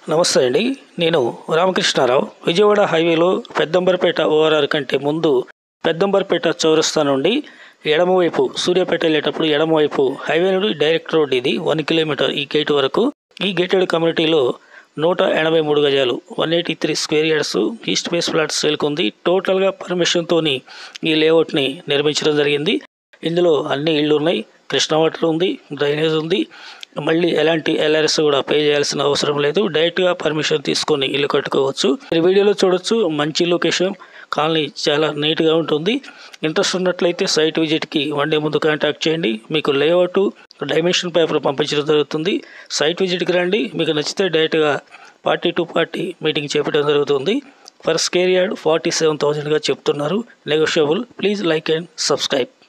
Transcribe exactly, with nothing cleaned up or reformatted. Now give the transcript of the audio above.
నమస్తే అండి. నేను రామకృష్ణారావు. విజయవాడ హైవేలో పెద్దంబరపేట ఓఆర్ఆర్ కంటే ముందు పెద్దంబరపేట చౌరస్తా నుండి ఎడమవైపు సూర్యాపేట వెళ్ళేటప్పుడు ఎడమవైపు హైవే నుండి డైరెక్ట్ రోడ్ ఇది వన్ కిలోమీటర్ ఈ గేట్ వరకు. ఈ గేటెడ్ కమ్యూనిటీలో నూట ఎనభై మూడు గజాలు one eighty three square yards east face flat సేల్కి ఉంది. టోటల్గా పర్మిషన్తోని ఈ లేఅవుట్ని నిర్మించడం జరిగింది. ఇందులో అన్ని ఇళ్ళు ఉన్నాయి, కృష్ణా వాటర్ ఉంది, డ్రైనేజ్ ఉంది. మళ్ళీ ఎలాంటి ఎల్ఆర్ఎస్ కూడా పే చేయాల్సిన అవసరం లేదు. డైరెక్ట్గా పర్మిషన్ తీసుకొని ఇల్లు కట్టుకోవచ్చు. మీరు వీడియోలో చూడొచ్చు, మంచి లొకేషన్, కాలనీ చాలా నీట్గా ఉంటుంది. ఇంట్రెస్ట్ ఉన్నట్లయితే సైట్ విజిట్కి వన్ డే ముందు కాంటాక్ట్ చేయండి. మీకు లేఅవుట్ డైమెన్షన్ పేపర్ పంపించడం జరుగుతుంది. సైట్ విజిట్కి రండి. మీకు నచ్చితే డైరెక్ట్గా పార్టీ టు పార్టీ మీటింగ్ చేపట్టడం జరుగుతుంది. For square yard forty seven థౌజండ్గా చెప్తున్నారు. Negotiable. Please like and subscribe.